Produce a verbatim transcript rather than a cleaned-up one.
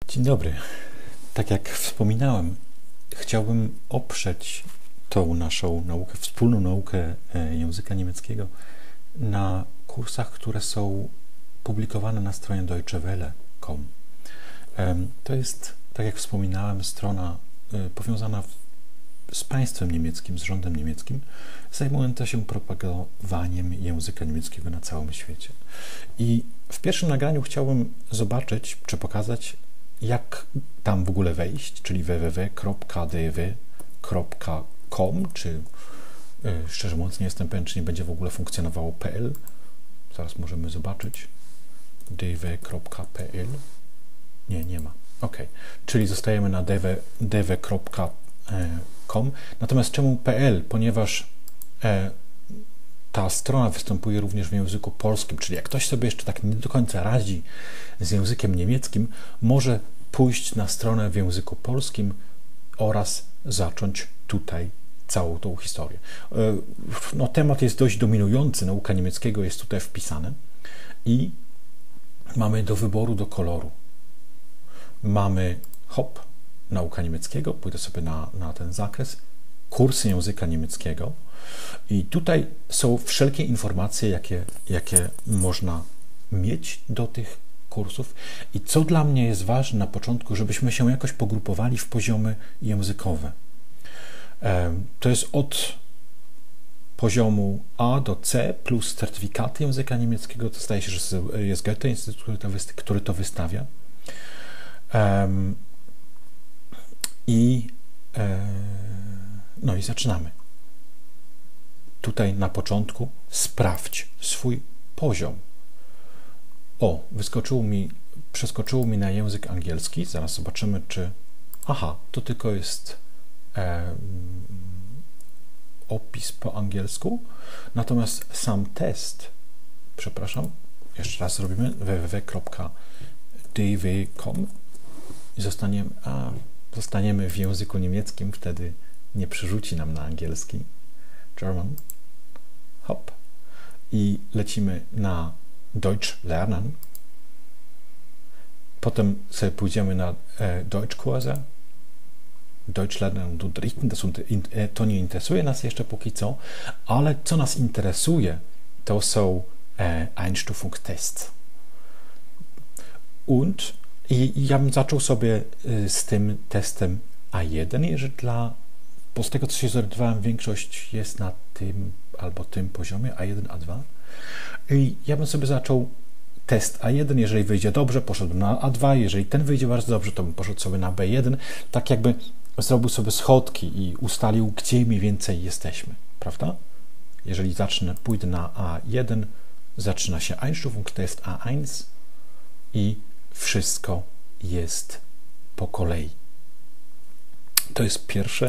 Dzień dobry. Tak jak wspominałem, chciałbym oprzeć tą naszą naukę, wspólną naukę języka niemieckiego na kursach, które są publikowane na stronie deutsche welle kropka com. To jest, tak jak wspominałem, strona powiązana z państwem niemieckim, z rządem niemieckim, zajmująca się propagowaniem języka niemieckiego na całym świecie. I w pierwszym nagraniu chciałbym zobaczyć, czy pokazać, jak tam w ogóle wejść, czyli w w w kropka d w kropka com, czy szczerze mówiąc nie jestem pewien, czy nie będzie w ogóle funkcjonowało .pl. Zaraz możemy zobaczyć. d w kropka p l. Nie, nie ma. Ok. Czyli zostajemy na d w kropka com. Natomiast czemu .pl? Ponieważ e, ta strona występuje również w języku polskim, czyli jak ktoś sobie jeszcze tak nie do końca radzi z językiem niemieckim, może pójść na stronę w języku polskim oraz zacząć tutaj całą tą historię. No, temat jest dość dominujący, nauka niemieckiego jest tutaj wpisane i mamy do wyboru, do koloru. Mamy hop, nauka niemieckiego, pójdę sobie na, na ten zakres, kursy języka niemieckiego i tutaj są wszelkie informacje, jakie, jakie można mieć do tych kursów i co dla mnie jest ważne na początku, żebyśmy się jakoś pogrupowali w poziomy językowe. To jest od poziomu A do C plus certyfikaty języka niemieckiego, to zdaje się, że jest Goethe Instytut, który to, wysta- który to wystawia. Um, I e, no i zaczynamy. Tutaj na początku sprawdź swój poziom. O, wyskoczyło mi, przeskoczyło mi na język angielski. Zaraz zobaczymy, czy... Aha, to tylko jest e, opis po angielsku. Natomiast sam test, przepraszam, jeszcze raz zrobimy w w w kropka d w kropka com i zostaniemy, a, zostaniemy w języku niemieckim, wtedy nie przerzuci nam na angielski. German. Hop. I lecimy na Deutsch lernen. Potem sobie pójdziemy na e, Deutschkurse. Deutsch lernen und unterrichten. Das unter, in, e, to nie interesuje nas jeszcze póki co, ale co nas interesuje, to są e, Einstufungstests. Und i, i ja bym zaczął sobie e, z tym testem A jeden, jeżeli dla, bo z tego co się zorientowałem, większość jest na tym albo tym poziomie A jeden, A dwa. I ja bym sobie zaczął test A jeden, jeżeli wyjdzie dobrze, poszedłbym na A dwa, jeżeli ten wyjdzie bardzo dobrze, to bym poszedł sobie na B jeden, tak jakby zrobił sobie schodki i ustalił, gdzie mniej więcej jesteśmy, prawda? Jeżeli zacznę, pójdę na A jeden, zaczyna się Einstufungstest A jeden i wszystko jest po kolei. To jest pierwsze